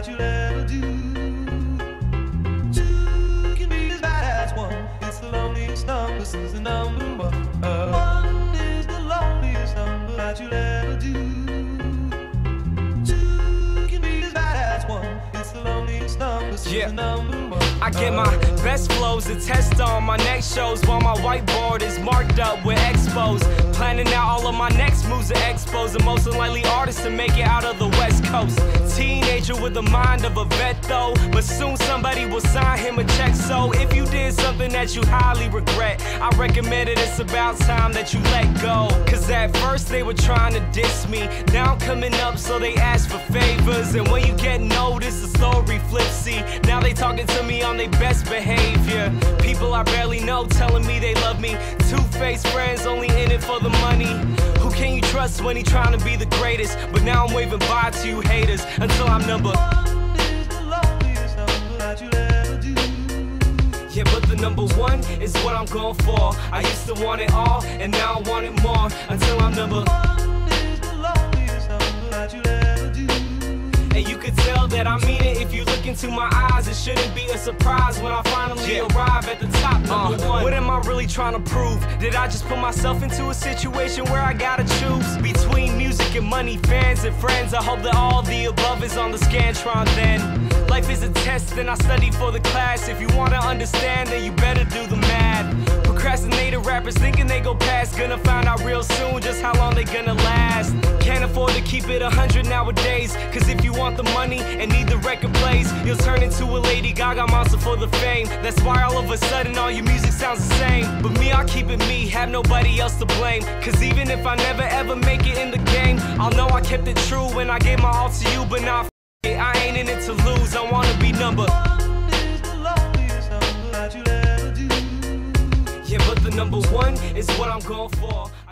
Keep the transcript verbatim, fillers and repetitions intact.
that you'll ever do. Two can be as bad as one. It's the loneliest number since the number one. One is the loneliest number that you'll ever do. Two can be as bad as one. It's the loneliest number since Yeah. the number one. I get my best flows to test on my next shows while my whiteboard is marked up with expos. Planning out all of my next moves to expos. The most unlikely artist to make it out of the West Coast. Teenager with the mind of a vet though, but soon somebody will sign him a check. So if you did something that you highly regret, I recommend it, it's about time that you let go. Cause at first they were trying to diss me, now I'm coming up so they ask for favors. And when you get noticed, the story flips. See, now they talking to me on their best behavior. People I barely know telling me they love me. Two-faced friends only in it for the money. Who can you trust when he trying to be the greatest? But now I'm waving bye to you haters until I'm number One is the loneliest number that you'll ever do. Yeah, but the number one is what I'm going for. I used to want it all, and now I want it more. Until I'm number One is the loneliest number that you'll ever do. and you could tell that I mean it if you look into my eyes. It shouldn't be a surprise when I finally Yeah. arrive at the top, number Uh, one. What am I really trying to prove? Did I just put myself into a situation where I gotta choose between music and money, fans and friends? I hope that all the above is on the Scantron then. Life is a test and I study for the class. If you wanna understand, then you better do the math. Procrastinated rappers thinking they go past, gonna find out real soon just how long they gonna last. Can't afford to keep it a hundred nowadays, cause if you want the money and need the record plays, you'll turn into a Lady Gaga monster for the fame. That's why all of a sudden all your music sounds the same. But me, I keep it me, have nobody else to blame. Cause even if I never ever make it in the game, I'll know I kept it true when I gave my all to you. But now, f it, I ain't in it to lose, I wanna be number One is the loneliest number that you'll ever do. Yeah, but the number one is what I'm going for.